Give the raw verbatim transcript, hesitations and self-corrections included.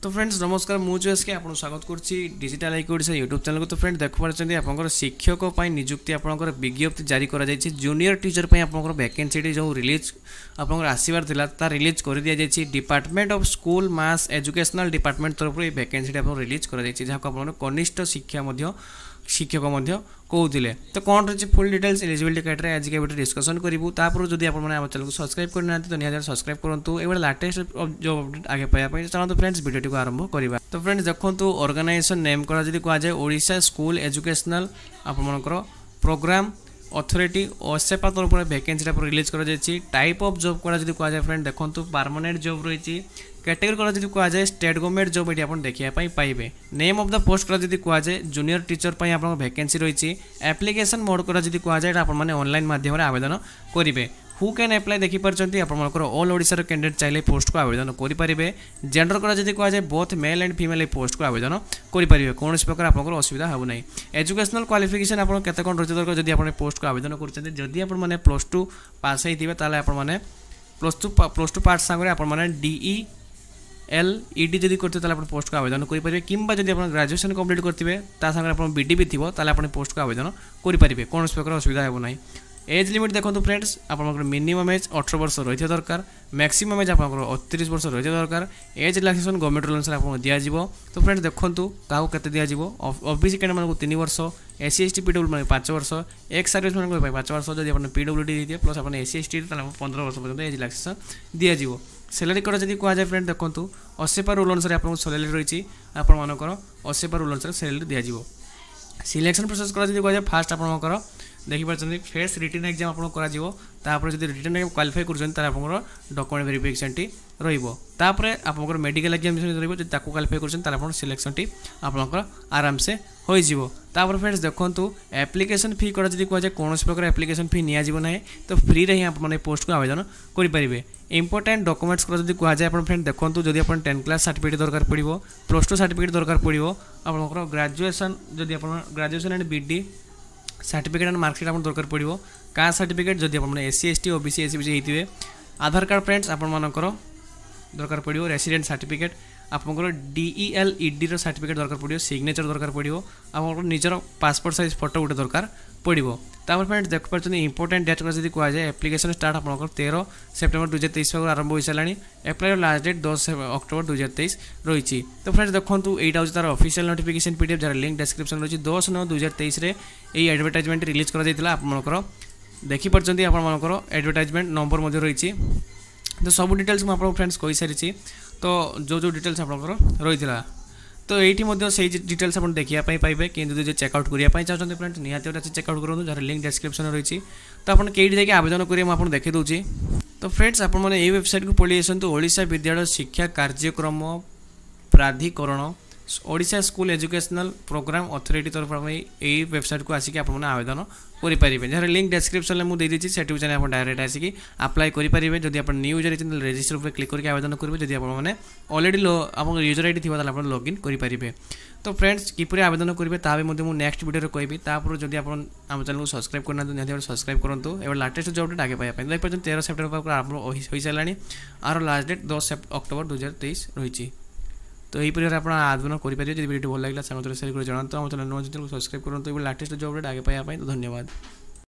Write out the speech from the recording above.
तो फ्रेंड्स नमस्कार मुझे एस के आपको स्वागत करुच्ची digital IQ Odisha YouTube channel को। तो फ्रेंड देख पार्टी आप शिक्षक नियुक्ति आपंकर विज्ञप्ति जारी कर जूनियर टीचर आप वैकेंसी जो रिलीज आप आसबार था रिलीज कर दि जाए department of school mass educational department तरफ ये वैकेंसी आप रिलीज कर जहाँ आप कनिष्ठ शिक्षा शिक्षक कहते तो कौन रही फुल डिटेल्स एलिजिबिलिटी क्राइटेरिया आज के वीडियो डिस्कसन करूँ। तापर जब आप चैनल को सब्सक्राइब करना तो निहत सब्सक्राइब करूँ। ये लाटेस्ट जो अपडेट आगे पाइबा चलते फ्रेंड्स वीडियो को आरंभ करवा। तो फ्रेंड्स देखो ऑर्गेनाइजेशन नेम करा जदि कहुए ओडिशा स्कूल एजुकेशनल आपमनकर प्रोग्राम अथॉरिटी ओसेपा तरफ वैकेंसी रिलीज कर टाइप ऑफ जॉब करा जदि कहुए फ्रेंड देखो परमानेंट जॉब रही कैटेगरी करा जदि कहुए स्टेट गवर्नमेंट जॉब ये आप देखा पाइबे। नेम ऑफ द पोस्ट करा जदि कहुए जूनियर टीचर आप वैकेंसी रही एप्लिकेशन मोड करा जदि कहुए आपने ऑनलाइन माध्यम आवेदन करेंगे। हु कैन अप्लाई देखिपारे आपंकर ऑल ओडिशा कैंडिडेट चाहिए पोस्ट को आवेदन करेंगे। जेंडर करा जदि कहुए both male and female post को आवेदन करेंगे। कौन प्रकार आप असुविधा हो ना। एजुकेशनल क्वालिफिकेशन आप केते कौन रही दरकार जब आप पोस्ट को आवेदन करदी आपने प्लस टू पास होते आपने plus two plus two part सांगे आपने डीई एल ईडी जदि करते आप पोस्ट को आवेदन करेंगे कि जब आप ग्रेजुएशन कंप्लीट करते आप बीडी भी थी आप पोस्ट को आवेदन करेंगे। कौन प्रकार असुविधा हो ना। एज लिमिट देखो फ्रेंड्स आप मिनिमम एज अठारह वर्ष रही दरकार मैक्सिमम एज आप अड़तीस वर्ष रही दरकार। एज रिलैक्सेशन गवर्नमेंट रूल अनुसार आपको दिज्व। तो फ्रेंड्स देखो क्या दिज्व ओबीसी कैंडिडेट मानक तीन वर्ष S C S T P W मानक पांच वर्ष एक्स सर्विस मानक पांच वर्ष जब आप पीडब्ल्यू डी देते प्लस आप एस सी एस टी पंद्रह वर्ष पर्यटन एज रिलैक्सेशन दिज्व। सैलरी करा जदि कहुए फ्रेंड देखो ओसेपा रूल अनुसार आपको सैलरी रही आपर ओसेपा रूल अनुसार सैलरी दिज्व। सिलेक्शन प्रोसेस करा जदि कहुए फास्ट आपंकर देखिए फेस रिटन एग्जाम आपको कर जब रिटन एग्जाम क्वालिफाई कर डॉक्यूमेंट वेरिफिकेशन टी रही आप मेडिकल एग्जामिनेशन रही क्वालिफाई कर सिलेक्शन टी आप आराम से हो जापर। फ्रेंड्स देखो एप्लिकेशन फी करा जदि कहुए कौन प्रकार एप्लिकेशन फी नियाजिबो ना तो फ्री रे आप पोस्ट को आवेदन करेंगे। इंपोर्टेंट डॉक्यूमेंट्स करा जदि कहुए आप फ्रेंड देखो जब आप टेन क्लास सर्टिफिकेट दरकार पड़ो प्लस टू सर्टिफिकेट दरकार पड़ो आप ग्रेजुएशन जदि आप graduation and B Ed certificate and marksheet आप दरकार पड़ो कास्ट सर्टिफिकेट जदि आप S C S T OBC S C होते आधार कार्ड फ्रेंड्स आपर दरकार पड़ो रेसिडेंट सर्टिफिकेट आपंकर डीई एल ईडी सर्टिफिकेट दरकार पड़ो सिग्नेचर दरकार पड़ो आप निजर पासपोर्ट साइज फोटो गोटे दरकार पड़ो। तापर फ्रेंड्स देख पार्टी इंपोर्टेंट डेट जब कहुए एप्लिकेशन स्टार्ट आप तेरह सेप्टेम्बर दुई हजार तेईस आरंभ हो सारे एप्लाई लास्ट डेट दस अक्टोबर दुई हजार तेईस रही। तो फ्रेंड्स देखो यहाँ तार ऑफिशियल नोटिफिकेशन पीडीएफ जार लिंक डिस्क्रिप्शन रही दस नौ दुई हजार तेईस ये एडवर्टाइजमेंट रिलीज कर देखिपारे आपर एडवर्टाइजमेंट नंबर रही। तो सब डिटेल्स मुझे फ्रेंड्स कही सारी तो जो जो डिटेल्स आप रही तो ये से डिटेल्स आप देखा पाइबे कि जो चेकआउट करने चाहते फ्रेंड्स निहाती चेकआउट करूँ जार लिंक डिस्क्रिप्शन रही। तो आप कई जाकि आवेदन करेंगे मुझे देखी दूसरी। तो फ्रेंड्स आप वेबसाइट को पढ़ी आसतु ओडिशा विद्यालय शिक्षा कार्यक्रम प्राधिकरण Odisha school educational program authority तरफ यही वेबसाइट को आसिक आप आवेदन करेंगे जहाँ लिंक डिस्क्रिप्शन में मुझे देती से आप डायरेक्ट आसिक अप्लाई करेंगे। जब आप न्यू यूजर चैनल रजिस्टर पर क्लिक करके आवेदन करेंगे जब आपने अलरेडी आप यूजर आईडी थी आप लॉगिन करेंगे। तो फ्रेंड्स किपरि आवेदन करेंगे ता भी नेक्स्ट वीडियो कहबी। तापर जब आप चैनल को सब्सक्राइब करना निहत सब्सक्राइब करूँ। एवं लाटेस्ट जॉब डेट आगे पाइबा देखिए तेरह सेप्टेम्बर आरंभ हो सारे आर लास्ट डेट दस अक्टोबर दुई हजार तेईस रही। तो यही पर आप आवेदन करेंगे। जब वीडियो भल लगे सांग शेयर कर जनाता हूँ चैनल सब्सक्राइब करूँ। लाटेस्ट जॉब डेट आगे पाइबा। तो धन्यवाद।